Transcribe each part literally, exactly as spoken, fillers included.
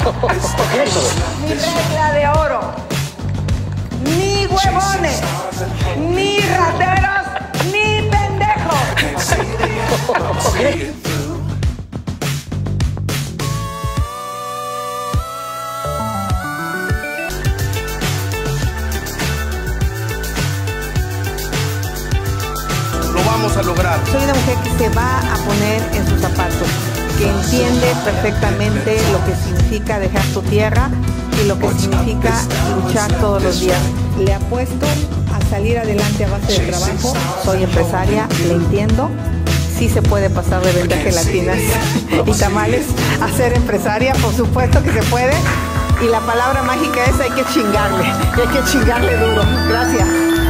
Ni regla de oro, ni huevones, ni rateros, ni pendejos. Lo vamos a lograr. Soy una mujer que se va a poner en sus zapatos, que entiende perfectamente lo que significa dejar tu tierra y lo que significa luchar todos los días. Le apuesto a salir adelante a base de trabajo. Soy empresaria, le entiendo. Sí se puede pasar de vender gelatinas y tamales a ser empresaria, por supuesto que se puede. Y la palabra mágica es: hay que chingarle, y hay que chingarle duro. Gracias.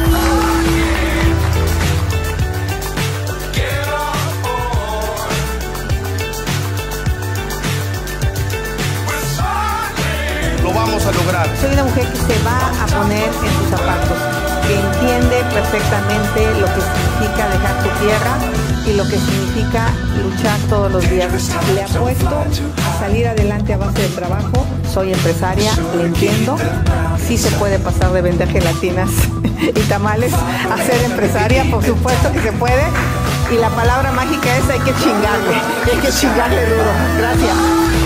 Lo vamos a lograr. Soy una mujer que se va a poner en sus zapatos, que entiende perfectamente lo que significa dejar tu tierra y lo que significa luchar todos los días. Le apuesto a salir adelante a base de trabajo. Soy empresaria, le entiendo. Sí se puede pasar de vender gelatinas y tamales a ser empresaria, por supuesto que se puede. Y la palabra mágica es: hay que chingarle, hay que chingarle duro. Gracias.